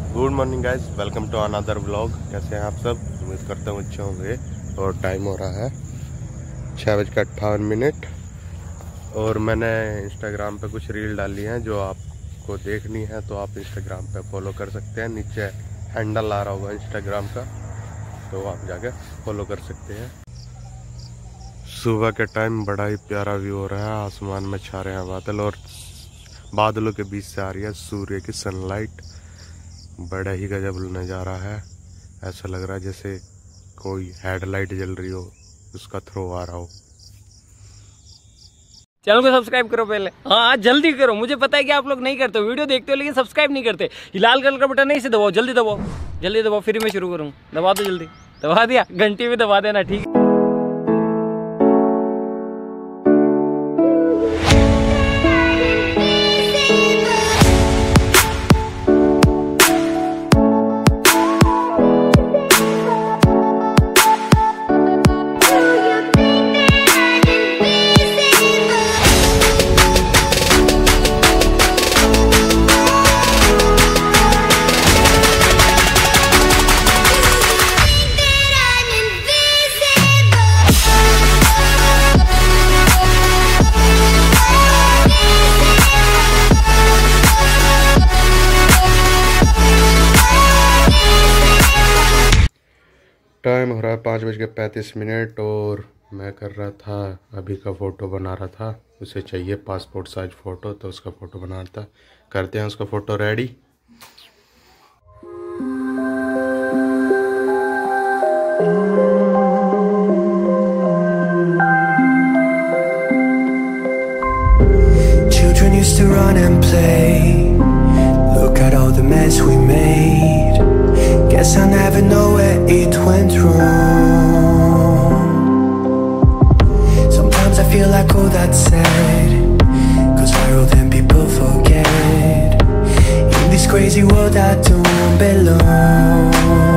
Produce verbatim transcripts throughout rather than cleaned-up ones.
Good morning guys, welcome to another vlog. कैसे हैं आप सब? उम्मीद करता हूँ अच्छे होंगे। और टाइम हो रहा है छः बज के अट्ठावन मिनट और मैंने इंस्टाग्राम पे कुछ रील डाली हैं जो आपको देखनी है तो आप इंस्टाग्राम पे फॉलो कर सकते हैं। नीचे हैंडल आ रहा होगा इंस्टाग्राम का, तो आप जाके फॉलो कर सकते हैं। सुबह के टाइम बड़ा ही प्यारा व्यू हो रहा है। आसमान में छा रहे हैं बादल और बादलों के बीच से आ रही है सूर्य की सनलाइट। बड़ा ही गजब नज़ारा है। ऐसा लग रहा है जैसे कोई हेडलाइट जल रही हो, उसका थ्रो आ रहा हो। चैनल को सब्सक्राइब करो पहले। हाँ जल्दी करो, मुझे पता है कि आप लोग नहीं करते हो, वीडियो देखते हो लेकिन सब्सक्राइब नहीं करते। ये लाल कलर का बटन नहीं से दबाओ, जल्दी दबाओ, जल्दी दबाओ, फिर मैं शुरू करूँ। दबा दो जल्दी, दबा दिया, घंटी भी दबा देना, ठीक है। टाइम हो रहा है पाँच बज के पैंतीस मिनट और मैं कर रहा था अभी का फ़ोटो बना रहा था। उसे चाहिए पासपोर्ट साइज फ़ोटो, तो उसका फ़ोटो बना रहा था। करते हैं उसका photo ready. Children used to run and play. Look at all the mess we made. Guess I never know where it went wrong. Sometimes I feel like all that's sad, 'cause I wrote and people forget. In this crazy world I don't belong.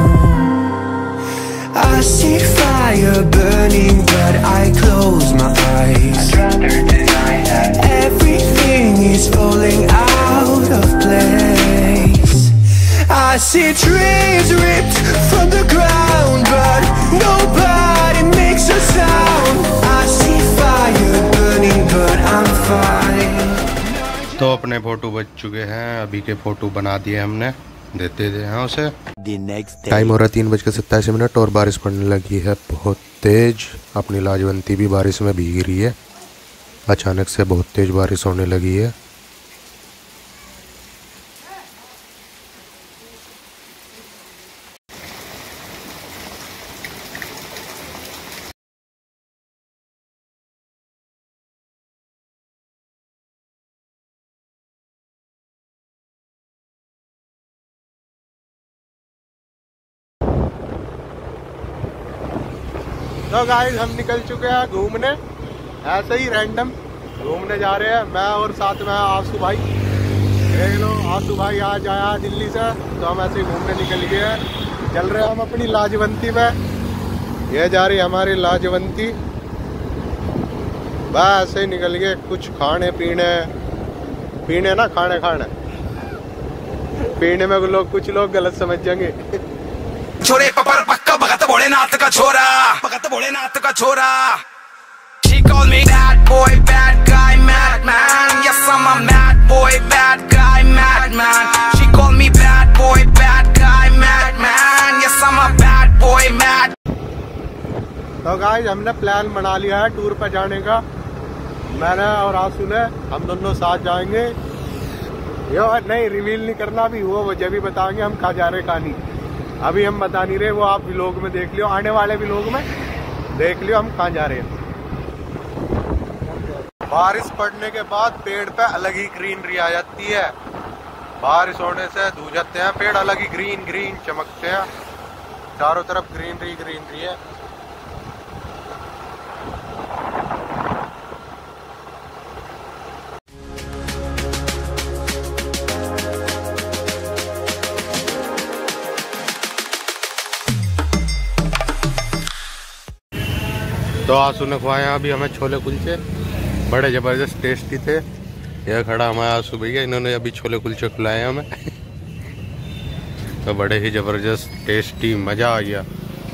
I see fire burning but I close my eyes. I'd rather deny that everything is falling out of place. I see trees ripped from the ground but nobody makes a sound. I see fire burning but I'm fine. तो अपने photo बच चुके हैं, अभी के photo बना दिए हमने, देते थे हैं उसे। टाइम हो रहा है तीन बज के सत्ताईस मिनट और बारिश पड़ने लगी है बहुत तेज। अपनी लाजवंती भी बारिश में भीग रही है। अचानक से बहुत तेज बारिश होने लगी है। तो गाइस हम निकल चुके हैं घूमने, ऐसे ही रैंडम घूमने जा रहे हैं। मैं और साथ में आसू भाई, देख लो आसू भाई आज आया दिल्ली से, तो हम ऐसे ही घूमने निकल गए हैं। चल रहे हैं हम अपनी लाजवंती में। ये जा रही हमारी लाजवंती, बस ऐसे ही निकल गए। कुछ खाने पीने पीने ना खाने खाने पीने में लोग कुछ लोग गलत समझ जाएंगे। छोरे पपर पक्का भगत भोलेनाथ का छोरा, भगत भोलेनाथ का छोरा। She called me bad boy, bad guy, madman. Yes, I'm a mad boy, bad guy, madman. She called me bad boy, bad guy, madman. Yes, I'm a bad boy, mad. तो गाइस हमने plan बना लिया है tour पर जाने का। मैंने और आंसू ने, हम दोनों साथ जाएंगे। यो नहीं रिवील नहीं करना, अभी वो वजह भी बताएंगे हम कहाँ जा रहे कहाँ नहीं। अभी हम बता नहीं रहे, वो आप व्लॉग में देख लियो, आने वाले व्लॉग में देख लियो हम कहाँ जा रहे हैं। बारिश पड़ने के बाद पेड़ पे अलग ही ग्रीनरी आ जाती है। बारिश होने से धो जाते हैं पेड़, अलग ही ग्रीन ग्रीन चमकते हैं। चारों तरफ ग्रीनरी ग्रीनरी है। तो आंसू ने खुआए अभी हमें छोले कुलचे, बड़े ज़बरदस्त टेस्टी थे। यह खड़ा हमारा आंसू भैया, इन्होंने अभी छोले कुलचे खिलाए हमें। तो बड़े ही ज़बरदस्त टेस्टी मज़ा आ गया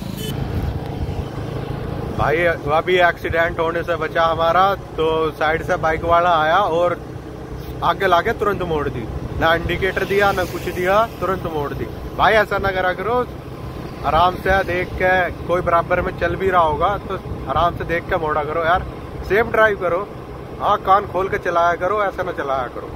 भाई। अभी एक्सीडेंट होने से बचा हमारा, तो साइड से बाइक वाला आया और आगे लाके तुरंत मोड़ दी, ना इंडिकेटर दिया ना कुछ दिया, तुरंत मोड़ दी। भाई ऐसा ना करा करो, आराम से देख के, कोई बराबर में चल भी रहा होगा तो आराम से देख के मोड़ा करो यार, सेफ ड्राइव करो। हाँ, कान खोल के चलाया करो, ऐसा ना चलाया करो।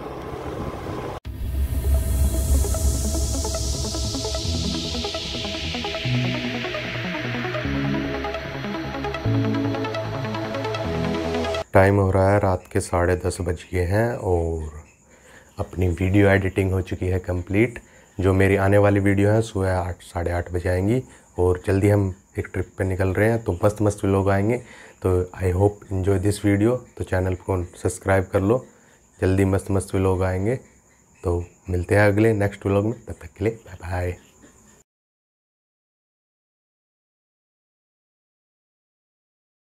टाइम हो रहा है रात के साढ़े दस बज गए हैं और अपनी वीडियो एडिटिंग हो चुकी है कंप्लीट। जो मेरी आने वाली वीडियो है सुबह आठ साढ़े आठ बजे आएंगी और जल्दी हम एक ट्रिप पे निकल रहे हैं, तो मस्त मस्त लोग आएंगे। तो I hope enjoy this video. तो चैनल को सब्सक्राइब कर लो, जल्दी मस्त मस्त लोग आएंगे। तो मिलते हैं अगले नेक्स्ट व्लॉग में, तब तक के लिए बाय बाय।